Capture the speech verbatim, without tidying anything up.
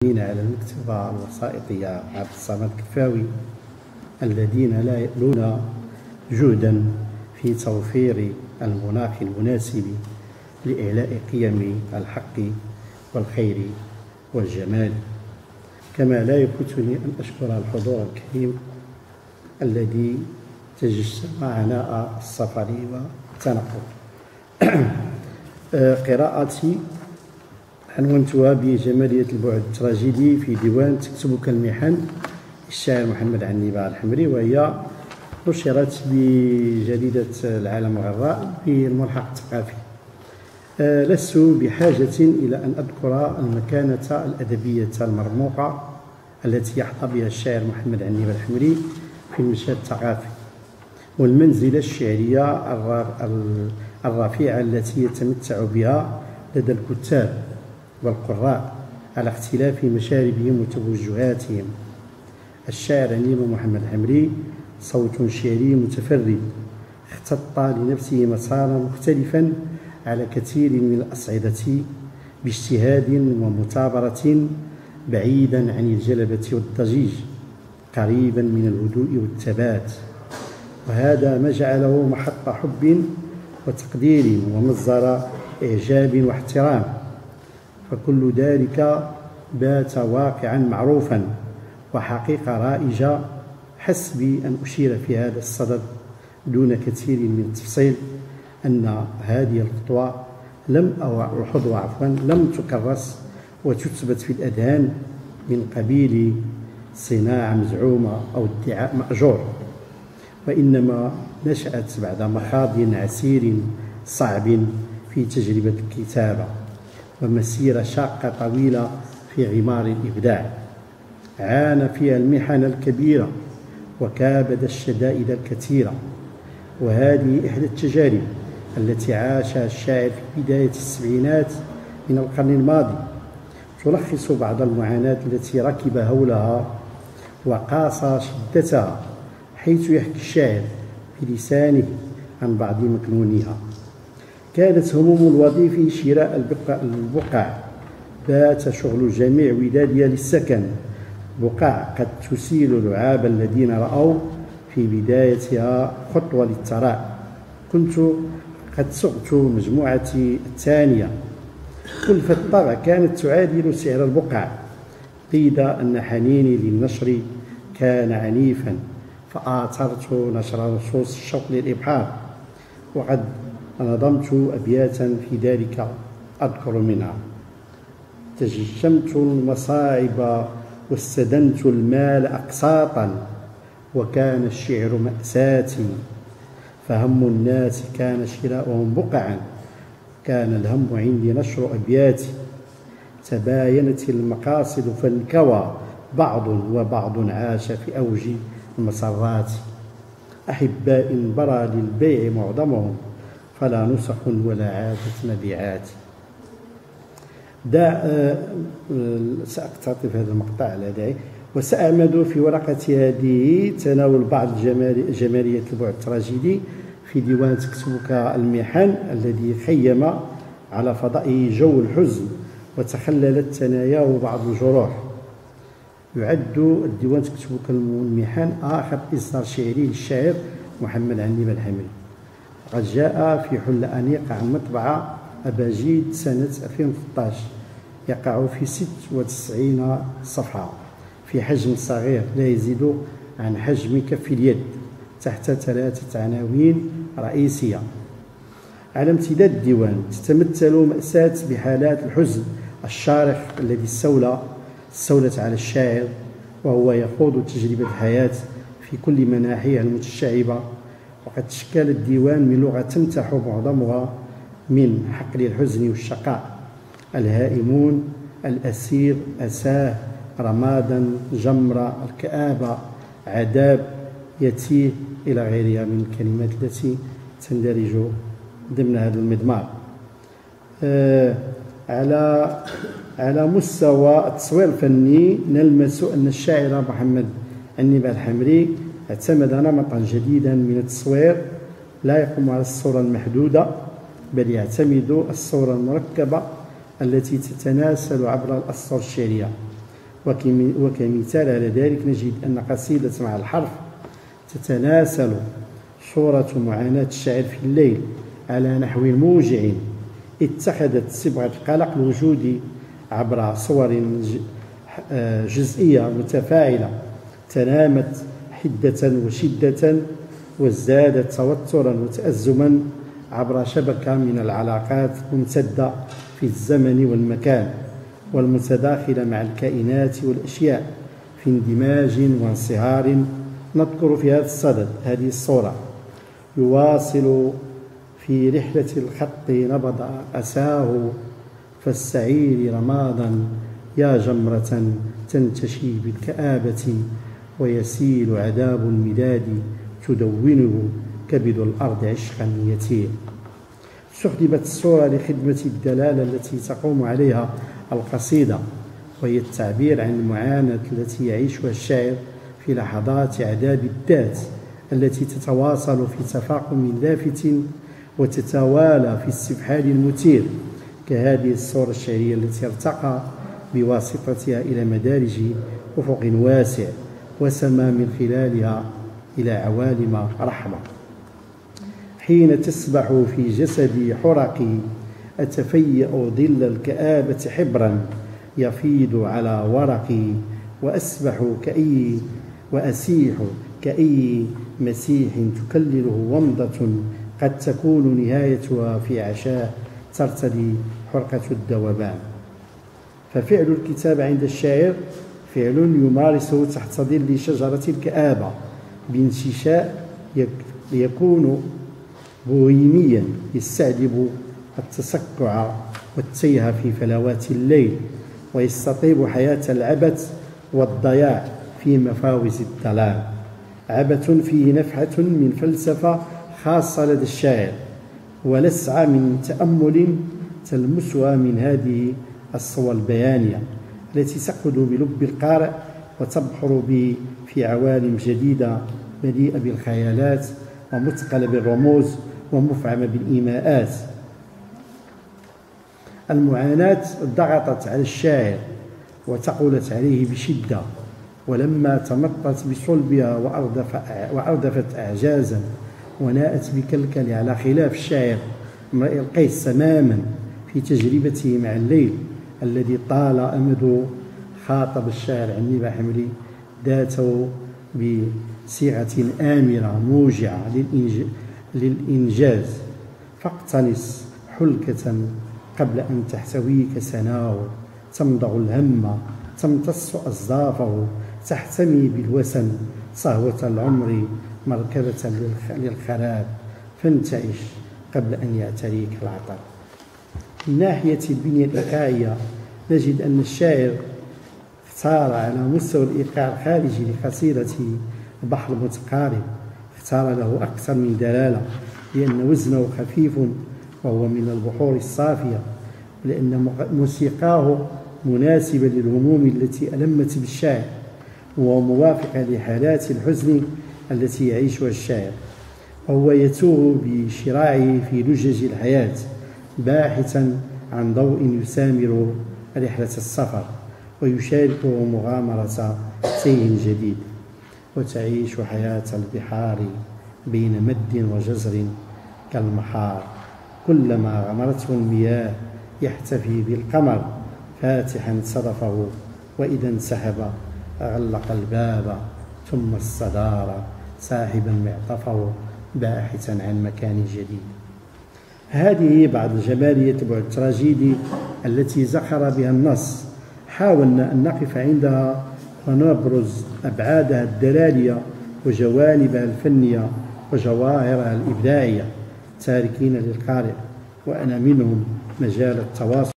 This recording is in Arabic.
على المكتبة الوسائطية عبد الصمد الكفاوي الذين لا يألون جهدا في توفير المناخ المناسب لإعلاء قيم الحق والخير والجمال. كما لا يفوتني أن أشكر الحضور الكريم الذي تجسم عناء السفر والتنقل. قراءتي عنونتها بجمالية البعد التراجيدي في ديوان تكتبك المحن للشاعر محمد عنيبة الحمري، وهي نشرت بجريدة العالم الغراء بالملحق الثقافي. لست بحاجة إلى أن أذكر المكانة الأدبية المرموقة التي يحظى بها الشاعر محمد عنيبة الحمري في المشهد الثقافي، والمنزلة الشعرية الرفيعة التي يتمتع بها لدى الكتاب والقراء على اختلاف مشاربهم وتوجهاتهم. الشاعر عنيبة محمد الحمري صوت شعري متفرد اختط لنفسه مسارا مختلفا على كثير من الأصعدة باجتهاد ومثابرة، بعيدا عن الجلبة والضجيج، قريبا من الهدوء والثبات، وهذا ما جعله محط حب وتقدير ومصدر إعجاب واحترام. فكل ذلك بات واقعا معروفا وحقيقة رائجة. حسبي أن أشير في هذا الصدد دون كثير من التفصيل أن هذه الخطوة لم أو الخطوة عفوا لم تكرس وتثبت في الأذهان من قبيل صناعة مزعومة أو ادعاء مأجور، وإنما نشأت بعد مخاض عسير صعب في تجربة الكتابة ومسيرة شاقة طويلة في غمار الإبداع، عانى فيها المحن الكبيرة وكابد الشدائد الكثيرة. وهذه إحدى التجارب التي عاشها الشاعر في بداية السبعينات من القرن الماضي، تلخص بعض المعاناة التي ركب هولها وقاس شدتها، حيث يحكي الشاعر بلسانه عن بعض مكنونها. كانت هموم الوظيف شراء البقع، بات شغل الجميع ودادية للسكن، بقع قد تسيل لعاب الذين رأوا في بدايتها خطوة للثراء. كنت قد سقت مجموعتي الثانية، كلفة الطبع كانت تعادل سعر البقع، قيد أن حنيني للنشر كان عنيفا، فآثرت نشر نصوص الشوق للإبحار، وقد نظمت أبياتا في ذلك أذكر منها: تجشمت المصاعب واستدنت المال أقساطا، وكان الشعر مأساتي، فهم الناس كان شراؤهم بقعا، كان الهم عندي نشر أبياتي، تباينت المقاصد فانكوى بعض وبعض عاش في أوج المسرات، أحباء برى للبيع معظمهم، فلا نسخ ولا عادة مبيعات. دا سأقتطف هذا المقطع على داعي. وسأعمد في ورقة هذه تناول بعض جمالية البعد التراجيدي في ديوان تكتبك المحن الذي خيم على فضائه جو الحزن وتخللت ثناياه بعض الجروح. يعد الديوان تكتبك المحن آخر إصدار شعري للشاعر محمد عنيبة الحمري، وقد جاء في حل أنيقة عن مطبعة أباجيد سنة ألفين وثلاثة عشر، يقع في ستة وتسعين صفحة في حجم صغير لا يزيد عن حجم كف اليد، تحت ثلاثة عناوين رئيسية. على امتداد الديوان تتمثل مأساة بحالات الحزن الشارخ الذي استولى استولت على الشاعر، وهو يخوض تجربة الحياة في كل مناحيها المتشعبة. وقد تشكل الديوان من لغة تمتح معظمها من حقل الحزن والشقاء: الهائمون، الأسير، أساه، رمادا، جمرة، الكآبة، عذاب، يتيه، إلى غيرها من الكلمات التي تندرج ضمن هذا المضمار. آه على على مستوى التصوير الفني نلمس أن الشاعر محمد عنيبة الحمري اعتمد نمطا جديدا من التصوير لا يقوم على الصورة المحدودة، بل يعتمد الصورة المركبة التي تتناسل عبر الأسطر الشعرية. وكمثال على ذلك نجد أن قصيدة مع الحرف تتناسل صورة معاناة الشاعر في الليل على نحو موجع اتخذت صبغة القلق الوجودي عبر صور جزئية متفاعلة تنامت حدة وشدة وازدادت توترا وتأزما عبر شبكة من العلاقات الممتدة في الزمن والمكان والمتداخلة مع الكائنات والأشياء في اندماج وانصهار. نذكر في هذا الصدد هذه الصورة: يواصل في رحلة الخط نبض أساه فالسعير رمادا يا جمرة تنتشي بالكآبة ويسيل عذاب المداد تدونه كبد الأرض عشقا يتيه. استخدمت الصورة لخدمة الدلالة التي تقوم عليها القصيدة، وهي التعبير عن المعاناة التي يعيشها الشاعر في لحظات عذاب الذات التي تتواصل في تفاقم لافت وتتوالى في استفحال مثير، كهذه الصورة الشعرية التي ارتقى بواسطتها إلى مدارج أفق واسع وسما من خلالها إلى عوالم رحمة. حين تسبح في جسدي حرقي أتفيأ ظل الكآبة حبرا يفيض على ورقي وأسبح كأي وأسيح كأي مسيح تكلله ومضة قد تكون نهايتها في عشاء ترتدي حرقة الذوبان. ففعل الكتابة عند الشاعر فعل يمارسه تحت ظل شجرة الكآبة بانششاء يكون بوهيميا يستعذب التسكع والتيه في فلوات الليل ويستطيب حياة العبث والضياع في مفاوز الظلام. عبث فيه نفحة من فلسفة خاصة لدى الشاعر ولسعة من تأمل تلمسها من هذه الصور البيانية التي تأخذ بلب القارئ وتبحر به في عوالم جديدة مليئة بالخيالات ومثقلة بالرموز ومفعمة بالإيماءات. المعاناة ضغطت على الشاعر وثقلت عليه بشدة، ولما تمطت بصلبها وأردفت أعجازا وناءت بكلكل على خلاف الشاعر امرئ القيس تماما في تجربته مع الليل الذي طال أمده، خاطب الشاعر عني بحملي ذاته بصيغة آمرة موجعة للإنجاز: فاقتنص حلكة قبل أن تحتويك سناه، تمضغ الهم تمتص أصدافه، تحتمي بالوسن صهوة العمر مركبة للخراب، فانتعش قبل أن يعتريك العطر. من ناحية البنية الإيقاعية نجد أن الشاعر اختار على مستوى الإيقاع الخارجي لقصيدته البحر المتقارب اختار له أكثر من دلالة، لأن وزنه خفيف وهو من البحور الصافية، لأن موسيقاه مناسبة للهموم التي ألمت بالشاعر وموافقة لحالات الحزن التي يعيشها الشاعر، وهو يتوه بشراعه في لجج الحياة باحثا عن ضوء يسامر رحلة السفر ويشاركه مغامرة سير جديد. وتعيش حياة البحار بين مد وجزر كالمحار، كلما غمرته المياه يحتفي بالقمر فاتحا صدفه، وإذا انسحب غلق الباب ثم استدار ساحبا معطفه باحثا عن مكان جديد. هذه بعض جمالية البعد التراجيدي التي زخر بها النص، حاولنا أن نقف عندها ونبرز أبعادها الدلالية وجوانبها الفنية وجواهرها الإبداعية، تاركين للقارئ وأنا منهم مجال التواصل